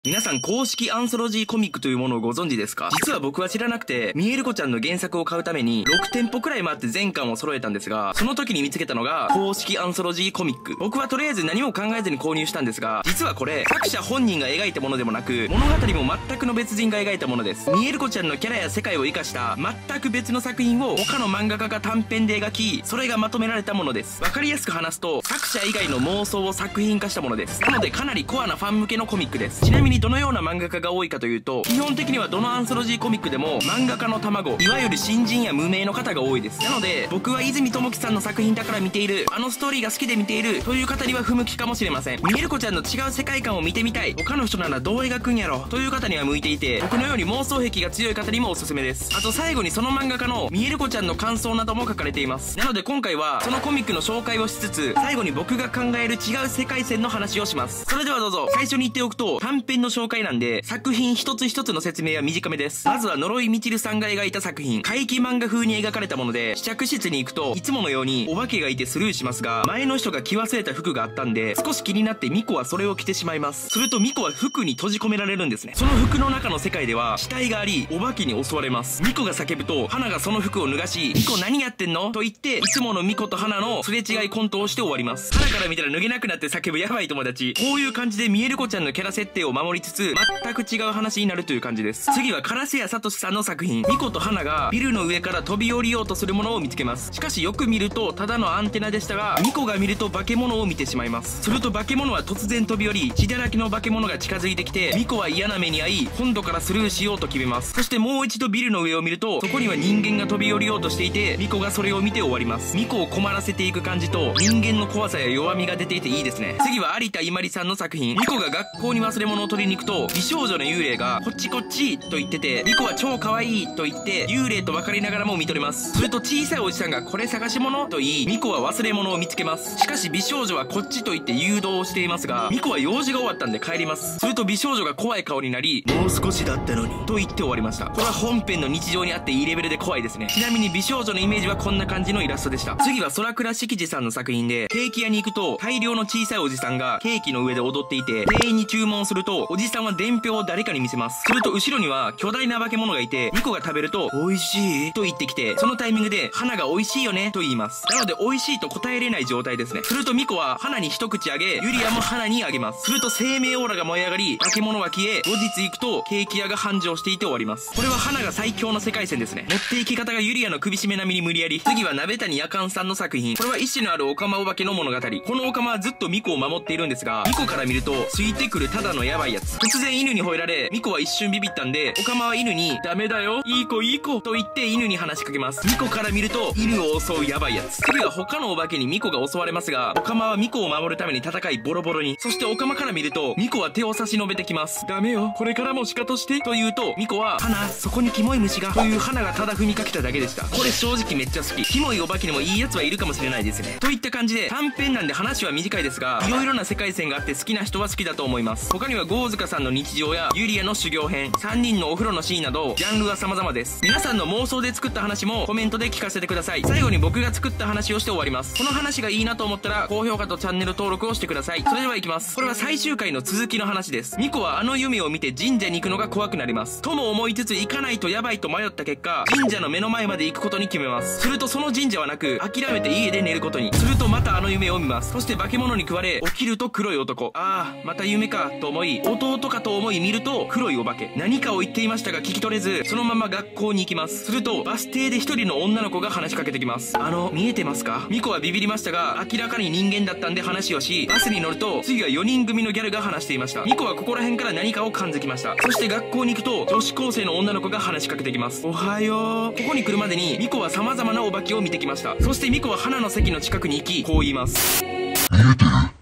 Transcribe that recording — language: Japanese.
皆さん公式アンソロジーコミックというものをご存知ですか？実は僕は知らなくて、みえるこちゃんの原作を買うために6店舗くらい回って全巻を揃えたんですが、その時に見つけたのが公式アンソロジーコミック。僕はとりあえず何も考えずに購入したんですが、実はこれ作者本人が描いたものでもなく、物語も全くの別人が描いたものです。みえるこちゃんのキャラや世界を生かした全く別の作品を他の漫画家が短編で描き、それがまとめられたものです。わかりやすく話すと、作者以外の妄想を作品化したものです。なのでかなりコアなファン向けのコミックです。ちなみにどのような漫画が多いかというと、基本的にはどのアンソロジーコミックでも漫画家の卵、いわゆる新人や無名の方が多いです。なので僕は泉智樹さんの作品だから見ている、あのストーリーが好きで見ているという方には不向きかもしれません。みえるこちゃんの違う世界観を見てみたい、他の人ならどう描くんやろという方には向いていて、僕のように妄想癖が強い方にもおすすめです。あと最後にその漫画家のみえるこちゃんの感想なども書かれています。なので今回はそのコミックの紹介をしつつ、最後に僕が考える違う世界線の話をします。それではどうぞ。最初に言っておくと、短編の紹介なんで作品一つ一つの説明は短めです。まずは呪いみちるさんが描いた作品、怪奇漫画風に描かれたもので、試着室に行くといつものようにお化けがいてスルーしますが、前の人が着忘れた服があったんで少し気になってミコはそれを着てしまいます。するとミコは服に閉じ込められるんですね。その服の中の世界では死体があり、お化けに襲われます。ミコが叫ぶと花がその服を脱がし、ミコ何やってんのと言って、いつものミコと花のすれ違いコントをして終わります。花から見たら脱げなくなって叫ぶやばい友達。こういう感じでみえるこちゃんのキャラ設定を守りつつ、全く違う話になるという感じです。次は烏谷聡さんの作品、ミコと花がビルの上から飛び降りようとするものを見つけます。しかしよく見るとただのアンテナでしたが、ミコが見ると化け物を見てしまいます。すると化け物は突然飛び降り、血だらけの化け物が近づいてきて、ミコは嫌な目に遭い、今度からスルーしようと決めます。そしてもう一度ビルの上を見ると、そこには人間が飛び降りようとしていて、ミコがそれを見て終わります。ミコを困らせていく感じと、人間の怖さや弱みが出ていていいですね。次は有田伊まりさんの作品、ミコが学校に忘れ物を取りに行くと、美少女の幽霊がこっちこっちと言ってて、ミコは超可愛いと言って幽霊と分かりながらも見とれます。すると小さいおじさんがこれ探し物と言い、ミコは忘れ物を見つけます。しかし美少女はこっちと言って誘導をしていますが、ミコは用事が終わったんで帰ります。すると美少女が怖い顔になり、もう少しだったのにと言って終わりました。これは本編の日常にあっていいレベルで怖いですね。ちなみに美少女のイメージはこんな感じのイラストでした。次は空倉敷地さんの作品で、ケーキ屋に行くと大量の小さいおじさんがケーキの上で踊っていて、店員に注文するとおじさんは伝票を誰かに見せます。すると後ろには巨大な化け物がいて、ミコが食べると美味しいと言ってきて、そのタイミングで花が美味しいよねと言います。なので美味しいと答えれない状態ですね。するとミコは花に一口あげ、ユリアも花にあげます。すると生命オーラが燃え上がり、化け物は消え、後日行くとケーキ屋が繁盛していて終わります。これは花が最強の世界線ですね。持っていき方がユリアの首絞め並みに無理やり。次は鍋谷夜間さんの作品、これは意志のあるオカマお化けの物語。このオカマはずっとミコを守っているんですが、ミコから見るとついてくるただのヤバいやつ。突然犬に吠えられ、ミコは一瞬ビビったんで、オカマは犬にダメだよ、いい子いい子と言って犬に話しかけます。ミコから見ると犬を襲うヤバいやつ。次は他のお化けにミコが襲われますが、オカマはミコを守るために戦いボロボロに。そしてオカマから見るとミコは手を差し伸べてきます。ダメよ、これからもシカとしてと言うと、ミコは花、そこにキモい虫がという花がただ踏みかけただけでした。これ正直めっちゃ好き。キモいお化けにもいいやつはいるかもしれないですね。といった感じで短編なんで話は短いですが、いろいろな世界線があって好きな人は好きだと思います。他にはゴーズカさんの日常やユリアの修行編、3人のお風呂のシーンなどジャンルは様々です。皆さんの妄想で作った話もコメントで聞かせてください。最後に僕が作った話をして終わります。この話がいいなと思ったら高評価とチャンネル登録をしてください。それではいきます。これは最終回の続きの話です。ミコはあの夢を見て神社に行くのが怖くなります。とも思いつつ行かないとやばいと迷った結果、神社の目の前まで行くことに決めます。するとその神社はなく、諦めて家で寝ることに。するとまたあの夢を見ます。そして化け物に食われ、起きると黒い男。ああ、また夢かと思い、弟かと思い見ると黒いお化け。何かを言っていましたが聞き取れず、そのまま学校に行きます。するとバス停で一人の女の子が話しかけてきます。見えてますか？ミコはビビりましたが、明らかに人間だったんで話をし、バスに乗ると次は4人組のギャルが話していました。ミコはここら辺から何かを感づきました。そして学校に行くと女子高生の女の子が話しかけてきます。おはよう。ここに来るまでにミコは様々なお化けを見てきました。そしてミコは花の席の近くに行き、こう言います。見えてる。